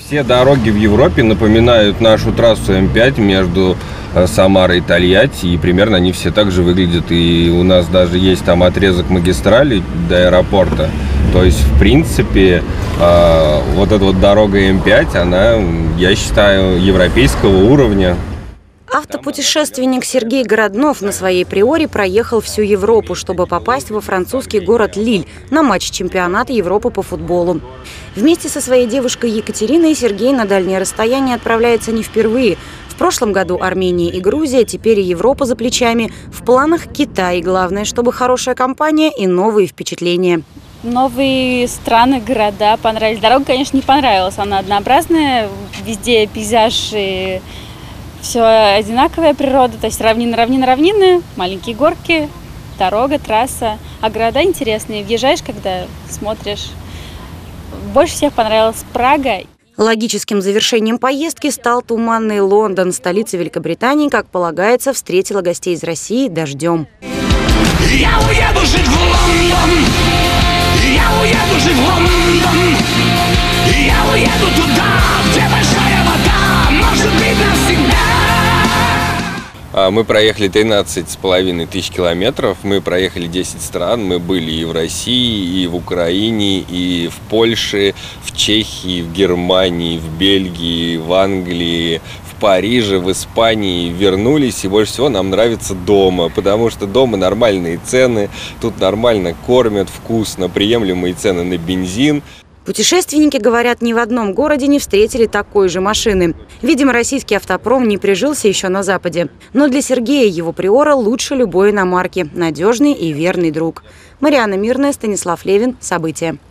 Все дороги в Европе напоминают нашу трассу М5 между Самарой и Тольятти, и примерно они все так же выглядят. И у нас даже есть там отрезок магистрали до аэропорта. То есть, в принципе, вот эта вот дорога М5, она, я считаю, европейского уровня. Автопутешественник Сергей Городнов на своей Приоре проехал всю Европу, чтобы попасть во французский город Лиль на матч чемпионата Европы по футболу. Вместе со своей девушкой Екатериной Сергей на дальние расстояния отправляется не впервые. В прошлом году Армения и Грузия, теперь и Европа за плечами. В планах Китай. Главное, чтобы хорошая компания и новые впечатления. Новые страны, города понравились. Дорога, конечно, не понравилась. Она однообразная, везде пейзаж и все одинаковая природа. То есть равнины, маленькие горки, дорога, трасса. А города интересные. Въезжаешь, когда смотришь. Больше всех понравилась Прага. Логическим завершением поездки стал туманный Лондон. Столица Великобритании, как полагается, встретила гостей из России дождем. Я уеду жить в Лондон! Я уеду жить в Лондон! Я уеду туда, где большая вода, может быть, навсегда! Мы проехали 13,5 тысяч километров, мы проехали 10 стран, мы были и в России, и в Украине, и в Польше, в Чехии, в Германии, в Бельгии, в Англии, в Париже, в Испании. Вернулись, и больше всего нам нравится дома, потому что дома нормальные цены, тут нормально кормят, вкусно, приемлемые цены на бензин. Путешественники, говорят, ни в одном городе не встретили такой же машины. Видимо, российский автопром не прижился еще на Западе. Но для Сергея его Приора лучше любой иномарки. Надежный и верный друг. Марианна Мирная, Станислав Левин. События.